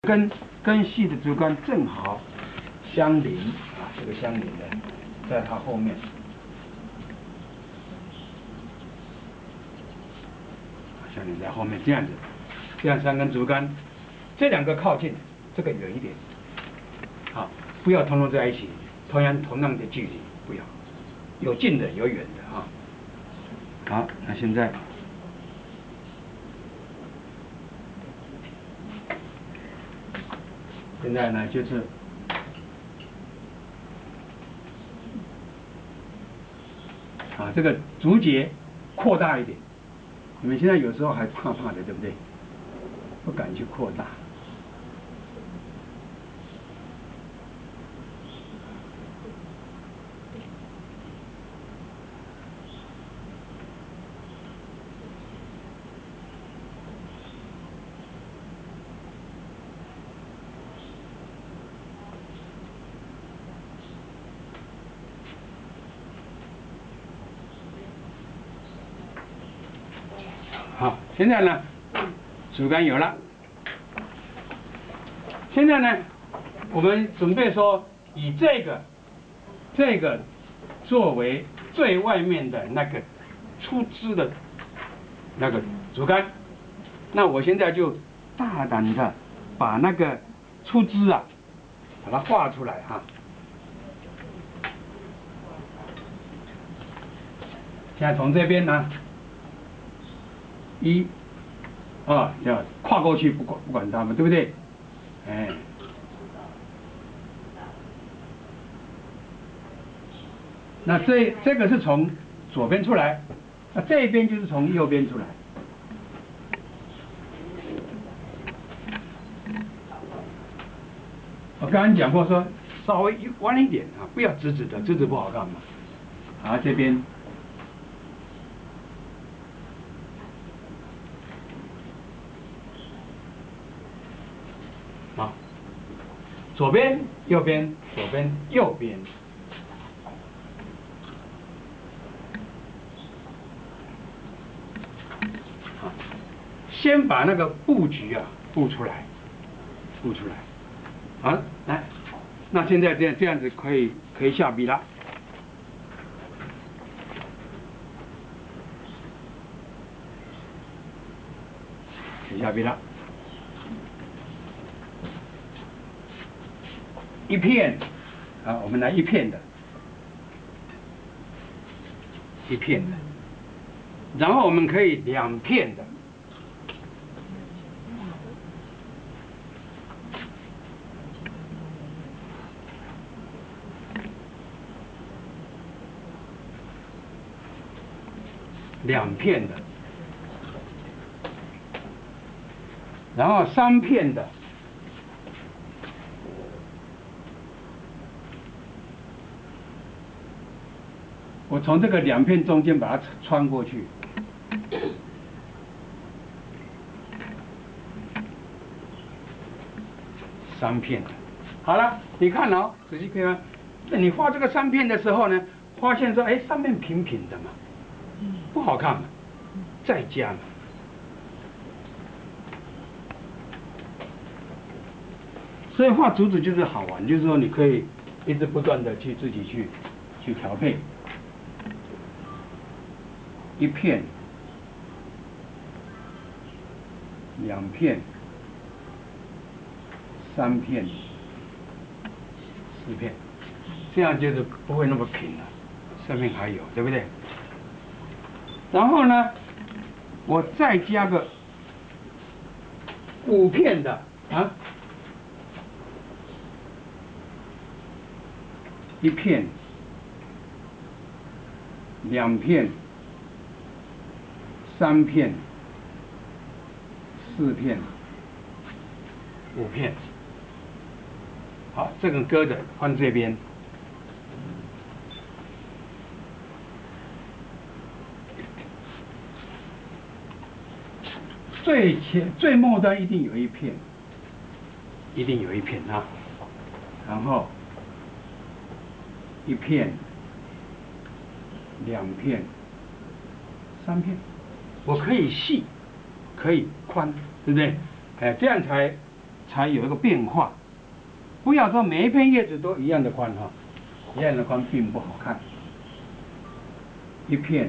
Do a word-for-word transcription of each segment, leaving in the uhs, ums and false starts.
跟根系的竹竿正好相邻啊，这个相邻的，在它后面。 像你在后面这样子，这样三根竹竿，这两个靠近，这个远一点，好，不要通通在一起，同样同样的距离，不要，有近的有远的啊。好，那现在，现在呢就是，啊，这个竹节扩大一点。 你们现在有时候还怕怕的，对不对？不敢去扩大。好，现在呢，竹竿有了。现在呢，我们准备说以这个这个作为最外面的那个出枝的那个竹竿。那我现在就大胆的把那个出枝啊，把它画出来哈。现在从这边呢。 一，啊，要跨过去，不管不管它们，对不对？哎，那这这个是从左边出来，那这一边就是从右边出来。我刚刚讲过说，稍微弯一点啊，不要直直的，直直不好看嘛。好，这边。 好，左边、右边，左边、右边。好，先把那个布局啊布出来，布出来。好，来，那现在这样这样子可以可以下笔了。可以下笔了。 一片，啊，我们来一片的，一片的，然后我们可以两片的，两片的，然后三片的。 我从这个两片中间把它穿过去，三片的，好了，你看哦，仔细看，那你画这个三片的时候呢，发现说，哎，上面平平的嘛，不好看嘛，再加嘛，所以画竹子就是好玩，就是说你可以一直不断的去自己去去调配。 一片、两片、三片、四片，这样就是不会那么平了，上面还有，对不对？然后呢，我再加个五片的啊，一片、两片。 三片、四片、五片，好，这个割的放这边。最前最末端一定有一片，一定有一片啊，然后一片、两片、三片。 我可以细，可以宽，对不对？哎，这样才才有一个变化。不要说每一片叶子都一样的宽哈，一样的宽并不好看。一片、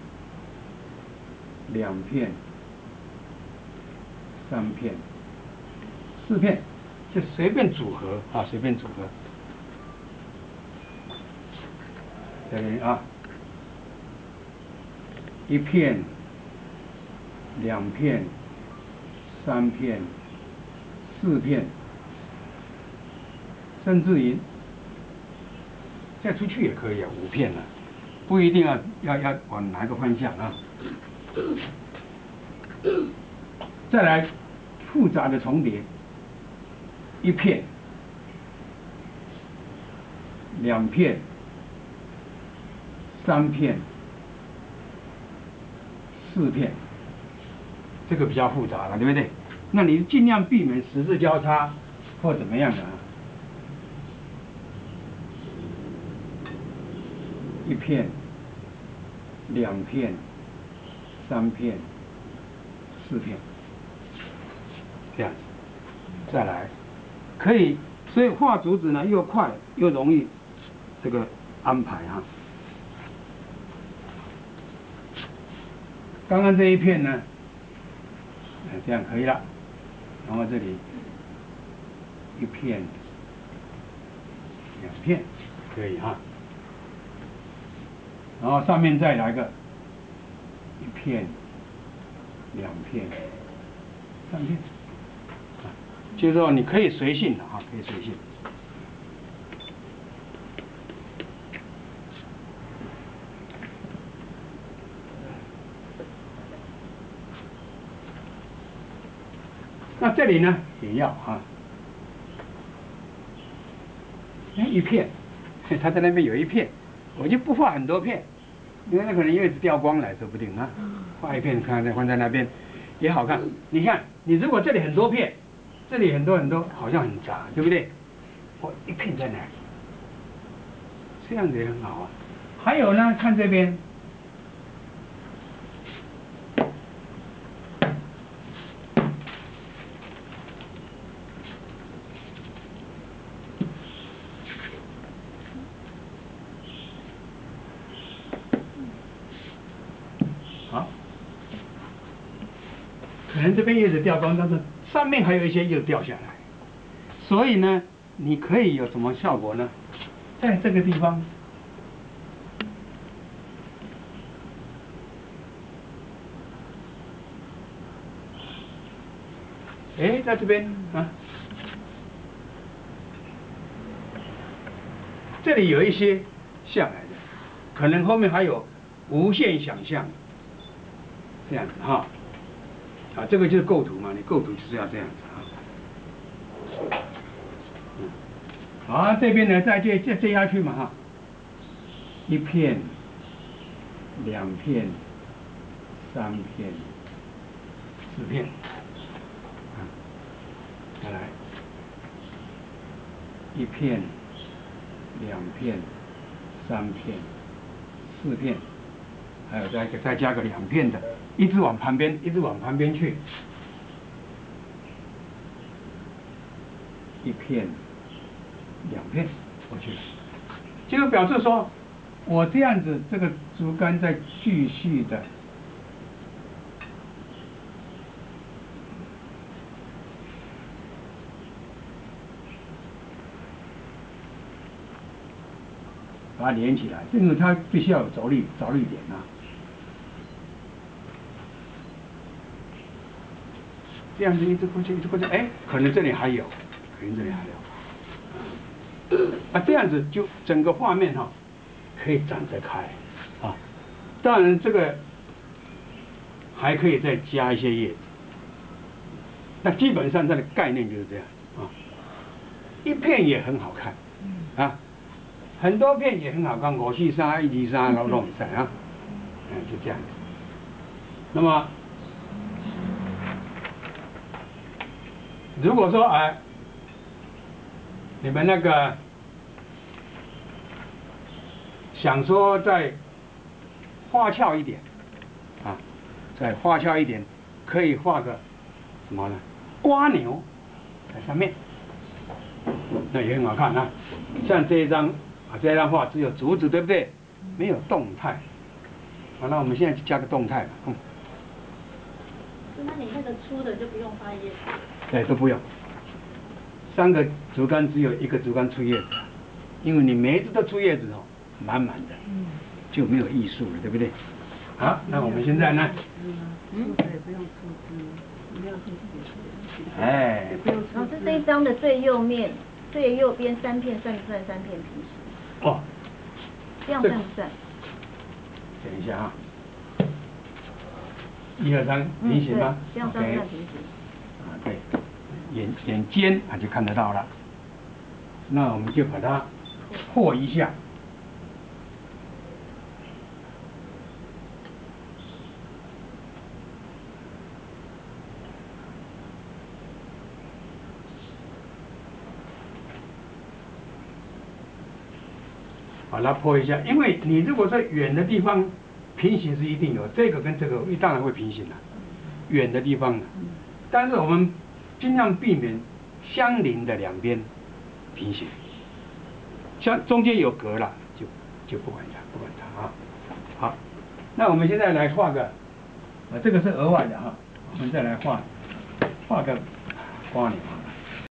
两片、三片、四片，就随便组合啊，随便组合。这边啊，一片、两片、三片、四片，甚至于再出去也可以啊，五片啊，不一定要要要往哪个方向啊。再来复杂的重叠，一片、两片、三片、四片，这个比较复杂了，对不对？那你尽量避免十字交叉或怎么样的啊。一片、两片、三片、四片，这样子。再来，可以，所以画竹子呢又快又容易这个安排哈。刚刚这一片呢，这样可以了。然后这里一片、两片，可以哈。然后上面再来个一片、两片、三片，啊，就是说你可以随性的啊，可以随性。那这里呢也要啊，哎一片，它在那边有一片，我就不画很多片。因为那可能叶子掉光了，说不定啊。画一片，看再放在那边，也好看。你看，你如果这里很多片，这里很多很多，好像很杂，对不对？我一片在哪里？这样子也很好啊。还有呢，看这边，好，可能这边叶子掉光，但是上面还有一些又掉下来，所以呢，你可以有什么效果呢？在这个地方，哎，在这边啊，这里有一些下来的，可能后面还有无限想象，这样子哈。啊，这个就是构图嘛，你构图就是要这样子啊。嗯，好，这边呢再接接接下去嘛哈，一片、两片、三片、四片，啊，再来一片、两片、三片、四片，还有再再加个两片的。一直往旁边，一直往旁边去，一片、两片过去了，就表示说，我这样子这个竹竿在继续的把它连起来，因为它必须要有着力着力点啊。这样子一直过去，一直过去，哎，可能这里还有，可能这里还有，啊，这样子就整个画面哈、啊，可以展得开，啊，当然这个还可以再加一些叶子，那基本上它的概念就是这样啊，一片也很好看，啊，很多片也很好看，五四三、一二三，然后弄一下啊，嗯，就这样子，那么。如果说哎，你们那个想说再花俏一点啊，再花俏一点，可以画个什么呢？瓜牛在上面，那也很好看啊。像这一张啊，这张画只有竹子，对不对？没有动态。好，那我们现在就加个动态吧。嗯。 那你那个粗的就不用发叶子？ 对，都不用。三个竹竿只有一个竹竿出叶子，因为你每一只都出叶子哦，满满的，就没有艺术了，对不对？好，那我们现在呢？ 嗯，也不用出枝，不要出枝。 哎。 老师，这一张的最右面、最右边三片算不算三片平行？ 哦。 这样算不算？ 等一下啊。一二三，平行吗？ 这样算不算平行？ 啊，对，眼眼尖啊就看得到了。那我们就把它和一下。把它破一下，因为你如果在远的地方平行是一定有，这个跟这个当然会平行了，远的地方了。但是我们尽量避免相邻的两边平行，像中间有隔了就就不管它，不管它啊。好，那我们现在来画个，啊，这个是额外的哈，我们再来画画个花鸟。